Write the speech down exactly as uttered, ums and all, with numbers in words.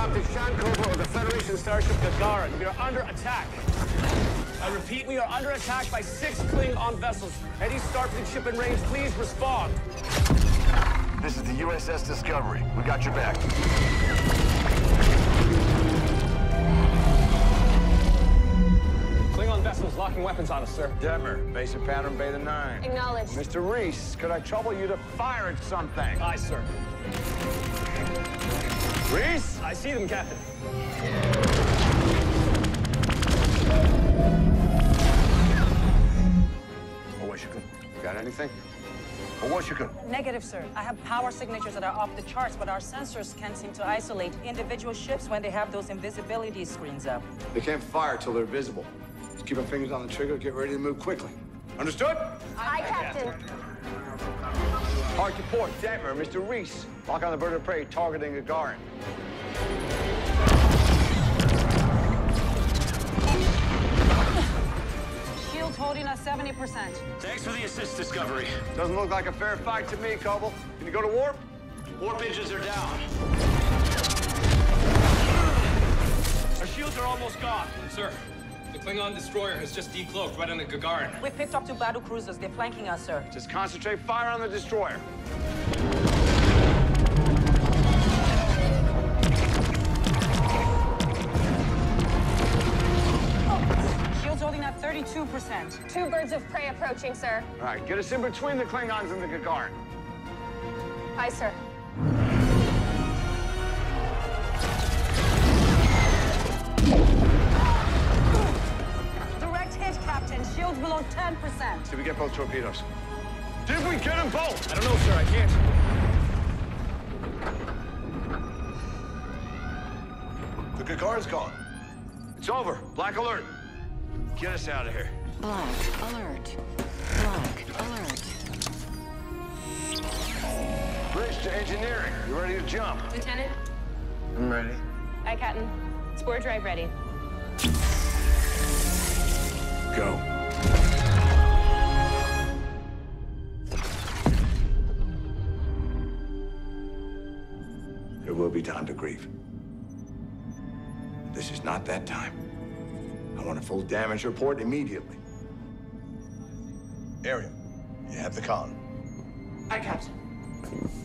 Captain T'Shen Kovil of the Federation starship Gagarin. We are under attack. I repeat, we are under attack by six Klingon vessels. Any Starfleet ship in range, please respond. This is the U S S Discovery. We got your back. Klingon vessels locking weapons on us, sir. Detmer, basic pattern Beta nine. Acknowledged. Mister Reese, could I trouble you to fire at something? Aye, sir. Reese? I see them, Captain. Owashika, got anything? Owashika. Negative, sir. I have power signatures that are off the charts, but our sensors can't seem to isolate individual ships when they have those invisibility screens up. They can't fire till they're visible. Just keep our fingers on the trigger, get ready to move quickly. Understood? Aye, Captain. Hard to port, Detmer, Mister Reese. Lock on the bird of prey, targeting Gagarin. Shields holding us seventy percent. Thanks for the assist, Discovery. Doesn't look like a fair fight to me, Kovil. Can you go to warp? Warp engines are down. Our shields are almost gone. Sir, the Klingon destroyer has just decloaked right on the Gagarin. We picked up two battle cruisers. They're flanking us, sir. Just concentrate fire on the destroyer. Shields holding at thirty-two percent. Two birds of prey approaching, sir. All right, get us in between the Klingons and the Gagarin. Aye, sir. Direct hit, Captain. Shields below ten percent. Did we get both torpedoes? Did we get them both? I don't know, sir. I can't. The Gagarin's gone. It's over. Black alert. Get us out of here. Black alert. Black alert. Bridge to engineering. You ready to jump? Lieutenant? I'm ready. Aye, Captain. Spore drive ready. Go. There will be time to grieve. This is not that time. I want a full damage report immediately. Ariel, you have the con. Aye, Captain.